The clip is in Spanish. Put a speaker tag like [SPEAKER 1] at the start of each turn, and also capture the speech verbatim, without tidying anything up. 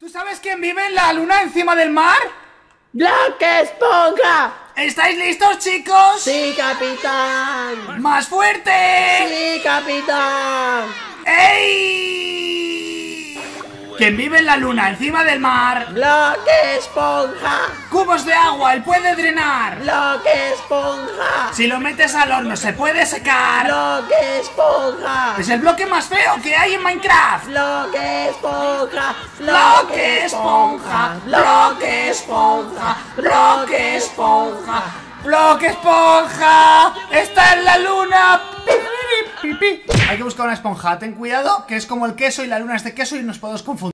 [SPEAKER 1] ¿Tú sabes quién vive en la luna encima del mar?
[SPEAKER 2] ¡Blob Esponja!
[SPEAKER 1] ¿Estáis listos, chicos?
[SPEAKER 2] ¡Sí, capitán!
[SPEAKER 1] ¡Más fuerte!
[SPEAKER 2] ¡Sí, capitán!
[SPEAKER 1] ¡Ey! ¿Quién vive en la luna encima del mar?
[SPEAKER 2] ¡Blob Esponja!
[SPEAKER 1] ¡Cubos de agua! ¡Él puede drenar!
[SPEAKER 2] ¡Blob Esponja!
[SPEAKER 1] Si lo metes al horno se puede secar.
[SPEAKER 2] ¡Blob Esponja!
[SPEAKER 1] Es el bloque más feo que hay en Minecraft.
[SPEAKER 2] ¡Blob Esponja!
[SPEAKER 1] Bloque esponja, bloque esponja, bloque esponja, bloque esponja. Está en la luna. Hay que buscar una esponja. Ten cuidado, que es como el queso y la luna es de queso y nos podemos confundir.